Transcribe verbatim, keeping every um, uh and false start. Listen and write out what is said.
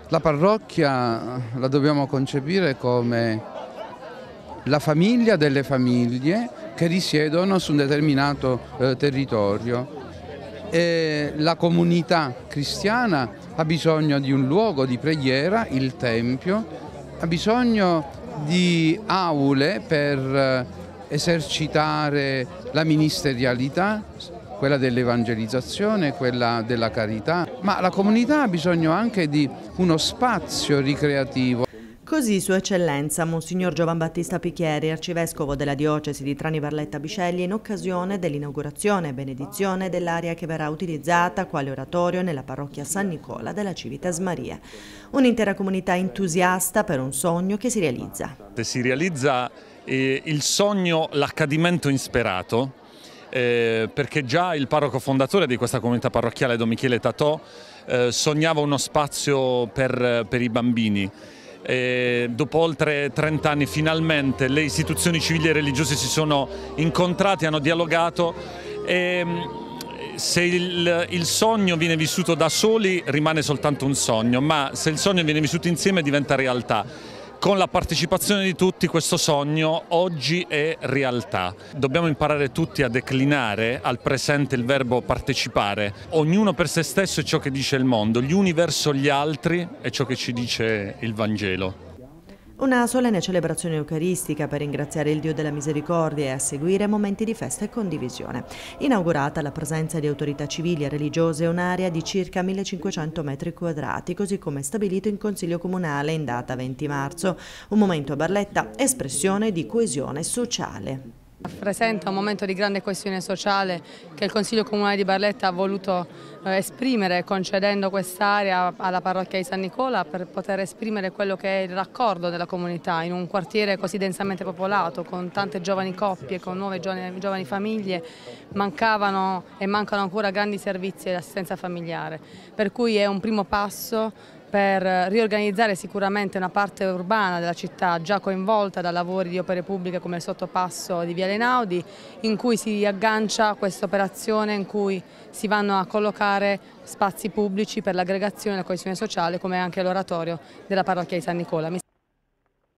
La parrocchia la dobbiamo concepire come la famiglia delle famiglie che risiedono su un determinato eh, territorio. E la comunità cristiana ha bisogno di un luogo di preghiera, il Tempio, ha bisogno di aule per esercitare la ministerialità, quella dell'evangelizzazione, quella della carità, ma la comunità ha bisogno anche di uno spazio ricreativo. Così Sua Eccellenza Monsignor Giovan Battista Pichieri, arcivescovo della diocesi di Trani Barletta Biceglie, in occasione dell'inaugurazione e benedizione dell'area che verrà utilizzata quale oratorio nella parrocchia San Nicola della Civitas Maria. Un'intera comunità entusiasta per un sogno che si realizza. Si realizza eh, il sogno, l'accadimento insperato, eh, perché già il parroco fondatore di questa comunità parrocchiale, Don Michele Tatò, eh, sognava uno spazio per, per i bambini. E dopo oltre trenta anni finalmente le istituzioni civili e religiose si sono incontrate, hanno dialogato e se il, il sogno viene vissuto da soli rimane soltanto un sogno, ma se il sogno viene vissuto insieme diventa realtà. Con la partecipazione di tutti questo sogno oggi è realtà. Dobbiamo imparare tutti a declinare al presente il verbo partecipare. Ognuno per se stesso è ciò che dice il mondo, gli uni verso gli altri è ciò che ci dice il Vangelo. Una solenne celebrazione eucaristica per ringraziare il Dio della Misericordia e a seguire momenti di festa e condivisione. Inaugurata alla presenza di autorità civili e religiose un'area di circa millecinquecento metri quadrati, così come stabilito in Consiglio Comunale in data venti marzo. Un momento a Barletta, espressione di coesione sociale. Rappresenta un momento di grande coesione sociale che il Consiglio Comunale di Barletta ha voluto eh, esprimere concedendo quest'area alla parrocchia di San Nicola per poter esprimere quello che è il raccordo della comunità in un quartiere così densamente popolato con tante giovani coppie, con nuove giovani, giovani famiglie. Mancavano e mancano ancora grandi servizi di assistenza familiare, per cui è un primo passo per riorganizzare sicuramente una parte urbana della città già coinvolta da lavori di opere pubbliche come il sottopasso di Viale Naudi, in cui si aggancia questa operazione in cui si vanno a collocare spazi pubblici per l'aggregazione e la coesione sociale come anche l'oratorio della parrocchia di San Nicola.